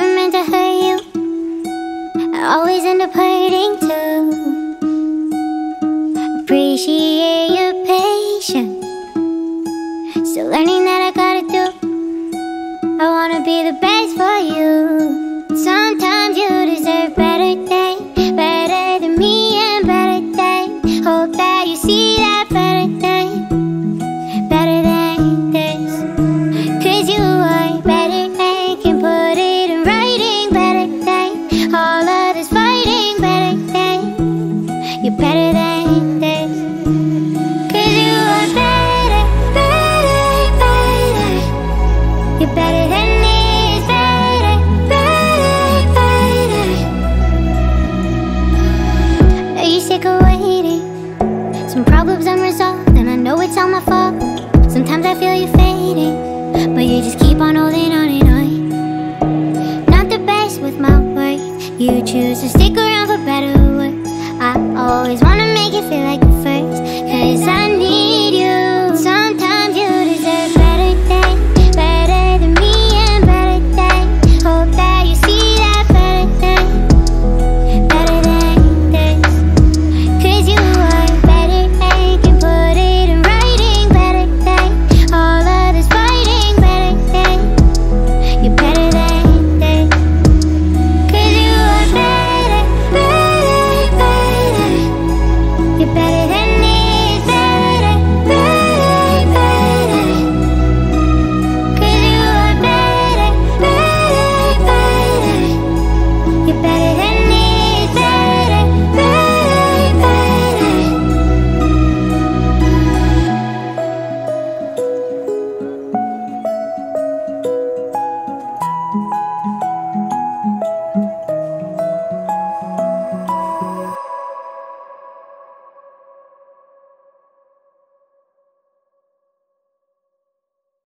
never meant to hurt you. I always end up hurting too. Appreciate your patience. Still learning that I gotta do. I wanna be the best for you. Sometimes you deserve better things, better than me and better things. Hope that you see that better thing, better than this. Cause you are better than, can put it in writing, better than all of this fighting, better than. You're better than this. Cause you are better, better, better. You're better than this, better, better, better. Are you sick of waiting? Some problems unresolved, and I know it's all my fault. Sometimes I feel you fading, but you just keep on holding on and on. Not the best with my words, you choose to stick